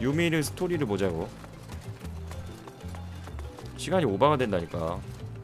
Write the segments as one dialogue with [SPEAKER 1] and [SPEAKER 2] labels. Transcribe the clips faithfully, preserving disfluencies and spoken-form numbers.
[SPEAKER 1] 유미르 스토리를 보자고. 시간이 오버가 된다니까.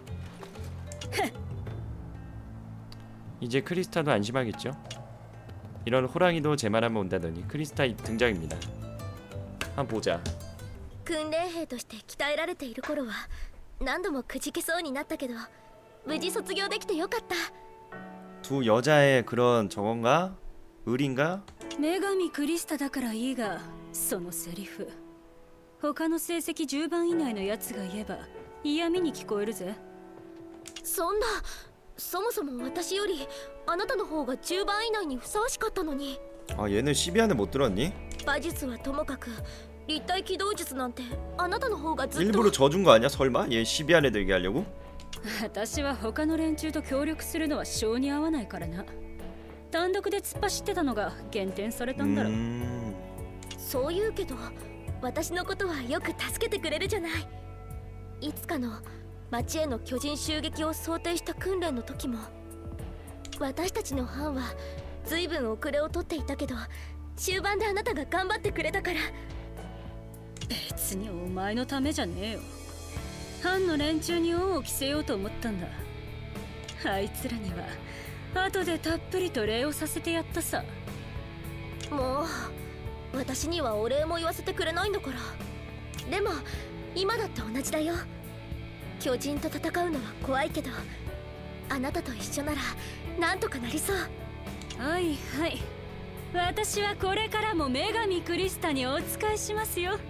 [SPEAKER 1] 이제 크리스타도 안심하겠죠? 이런 호랑이도 제 말하면 온다더니 크리스타 등장입니다. 한번 보자.
[SPEAKER 2] 訓練兵として鍛えられている頃は何度もくじけそうになったけど無事卒業できてよかった。
[SPEAKER 1] 두 여자의 그런 저건가? 의리인가?
[SPEAKER 3] 女神クリスタだからいいが、そのセリフ他の成績じゅうばん以内のやつが言えば嫌味に聞こえるぜ。
[SPEAKER 2] そんな、そもそも私よりあなたの方がじゅうばん以内にふさわしかったのに。
[SPEAKER 1] 아 얘는 십이 안에 못 들었니?
[SPEAKER 2] 馬術はともかく立体機動術なんてあなたの方がずっと。
[SPEAKER 1] 일부러 져준 거 아니야? 설마? 얘 십이 안에 들게 하려고?
[SPEAKER 3] 私は他の連中と協力するのは性に合わないからな。単独で突っ走ってたのが減点されたんだろう。
[SPEAKER 1] 음...
[SPEAKER 2] そう言うけど私のことはよく助けてくれるじゃない。いつかの町への巨人襲撃を想定した訓練の時も私たちの班は随分遅れをとっていたけど終盤であなたが頑張ってくれたから。
[SPEAKER 3] 別にお前のためじゃねえよ。班の連中に恩を着せようと思ったんだ。あいつらには後でたっぷりと礼をさせてやったさ。
[SPEAKER 2] もう私にはお礼も言わせてくれないんだから。でも今だって同じだよ。巨人と戦うのは怖いけどあなたと一緒ならなんとかなりそう。
[SPEAKER 3] はいはい、私はこれからも女神クリスタにお仕えしますよ。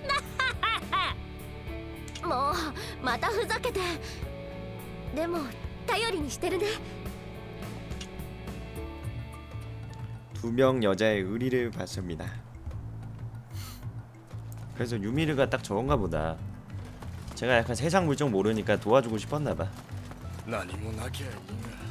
[SPEAKER 2] もうまたふざけて。でも頼りにしてるね。
[SPEAKER 1] 두 명 여자의 의리를 봤습니다. 그래서 유미르가 딱 저건가 보다. 제가 약간 세상 물정 모르니까 도와주고 싶었나봐.
[SPEAKER 4] 何もなきゃいいが